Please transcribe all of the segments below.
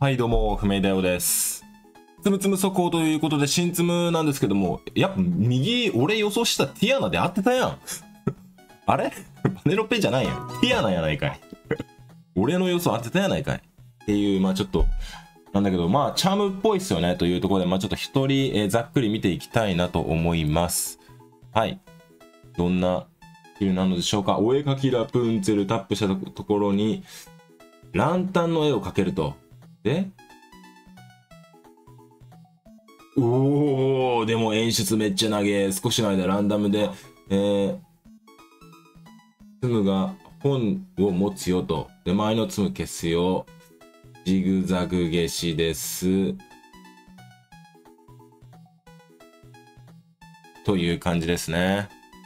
はいどうも、不明だよです。つむつむ速報ということで、新つむなんですけども、やっぱ右、俺予想したティアナで合ってたやん。あれバネロペじゃないやん。ティアナやないかい。俺の予想合ってたやないかい。っていう、まあちょっと、なんだけど、まあチャームっぽいっすよねというところで、まあちょっと一人、ざっくり見ていきたいなと思います。はい。どんなスキルなのでしょうか。お絵かきラプンツェルタップしたところに、ランタンの絵を描けると。で、おー、でも演出めっちゃ長え。少しの間ランダムで、ツムが本を持つよと。で、前のツム消すよ。ジグザグ消しです。という感じですね。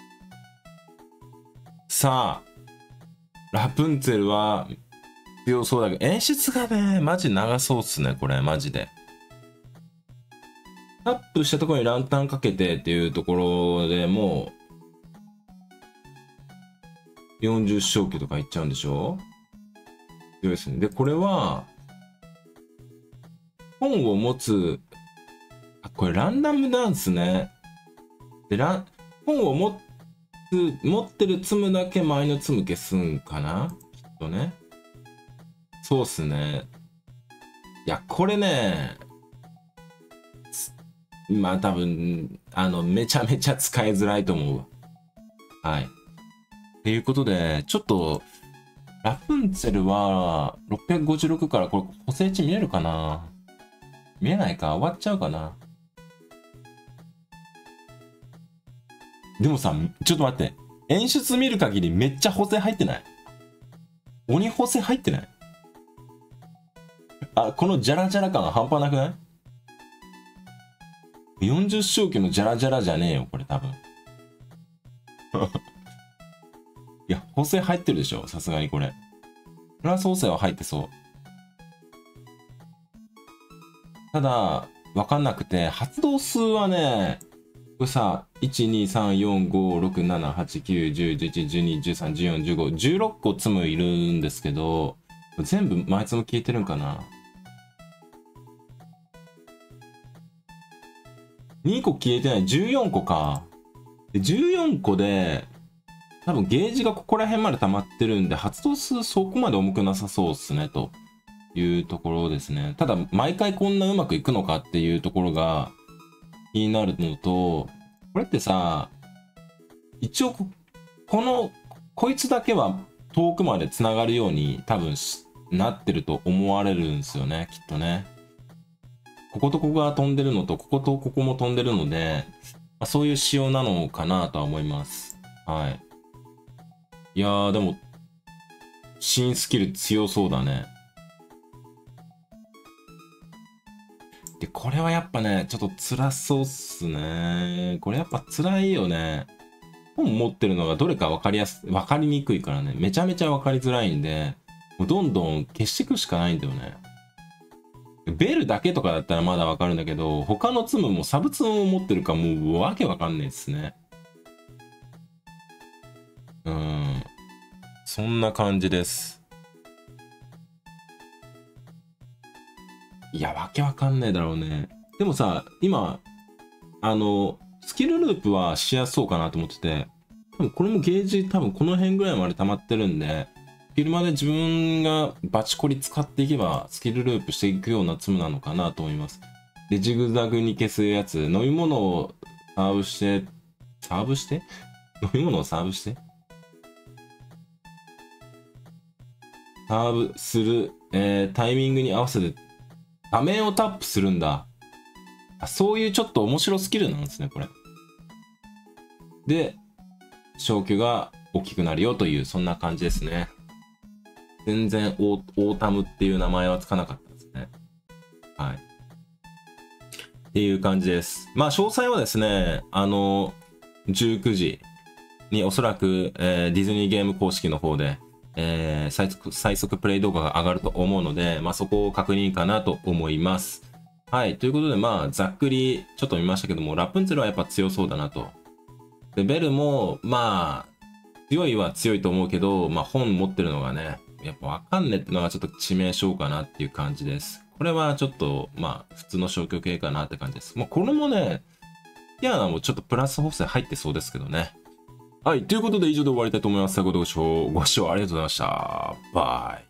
さあ、ラプンツェルは強そうだけど、演出がね、マジ長そうっすね、これ、マジで。タップしたところにランタンかけてっていうところでもう、40勝機とかいっちゃうんでしょ。強いですね。で、これは、本を持つ、あ、これランダムなんですね。で、本を持ってるツムだけ前のツム消すんかなきっとね。そうっすね。いや、これね、まあ多分、めちゃめちゃ使いづらいと思うわ。はい。っていうことで、ちょっと、ラプンツェルは、656からこれ、補正値見えるかな。見えないか、終わっちゃうかな。でもさ、ちょっと待って。演出見る限りめっちゃ補正入ってない？鬼補正入ってない？あ、このジャラジャラ感半端なくない？ 40 勝機のジャラジャラじゃねえよ、これ多分。いや、補正入ってるでしょ、さすがにこれ。プラス補正は入ってそう。ただ、わかんなくて、発動数はね、これさ、1、2、3、4、5、6、7、8、9、10、11、12、13、14、15、16個積むいるんですけど、全部前積む消えてるんかな。2個消えてない、14個か。で14個で、多分ゲージがここら辺まで溜まってるんで、発動数そこまで重くなさそうっすね、というところですね。ただ、毎回こんなうまくいくのかっていうところが気になるのと、これってさ、一応こいつだけは遠くまで繋がるように多分なってると思われるんですよね、きっとね。こことここが飛んでるのと、こことここも飛んでるので、まあ、そういう仕様なのかなとは思います。はい。いやー、でも、新スキル強そうだね。で、これはやっぱね、ちょっと辛そうっすね。これやっぱ辛いよね。本持ってるのがどれか分かりにくいからね。めちゃめちゃ分かりづらいんで、もうどんどん消していくしかないんだよね。ベルだけとかだったらまだ分かるんだけど、他のツムもサブツムを持ってるかもうわけ分かんないですね。そんな感じです。いや、わけわかんないだろうね。でもさ、今、スキルループはしやすそうかなと思ってて、多分これもゲージ多分この辺ぐらいまで溜まってるんで、フィルマで自分がバチコリ使っていけばスキルループしていくようなツムなのかなと思います。で、ジグザグに消すやつ、飲み物をサーブして飲み物をサーブしてサーブする、タイミングに合わせて画面をタップするんだ。そういうちょっと面白スキルなんですね、これ。で、消去が大きくなるよという、そんな感じですね。全然オータムっていう名前はつかなかったですね。はい。っていう感じです。まあ、詳細はですね、19時におそらく、ディズニーゲーム公式の方で、最速プレイ動画が上がると思うので、まあ、そこを確認かなと思います。はい。ということで、まあ、ざっくりちょっと見ましたけども、ラプンツェルはやっぱ強そうだなと。で、ベルも、まあ、強いは強いと思うけど、まあ、本持ってるのがね、やっぱわかんねえってのはちょっと致命傷かなっていう感じです。 これはちょっと、まあ、普通の消去系かなって感じです。まあ、これもね、ティアナもちょっとプラス補正入ってそうですけどね。はい。ということで以上で終わりたいと思います。最後までご視聴ありがとうございました。バイ。